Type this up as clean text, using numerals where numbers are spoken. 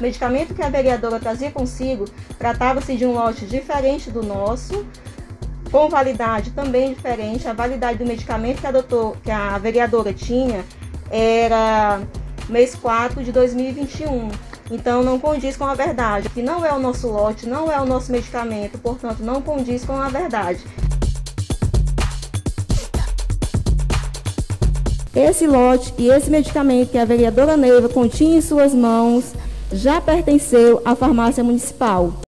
O medicamento que a vereadora trazia consigo tratava-se de um lote diferente do nosso, com validade também diferente. A validade do medicamento que a vereadora tinha era mês 4 de 2021. Então não condiz com a verdade, que não é o nosso lote, não é o nosso medicamento, portanto não condiz com a verdade. Esse lote e esse medicamento que a vereadora Neiva continha em suas mãos já pertenceu à farmácia municipal.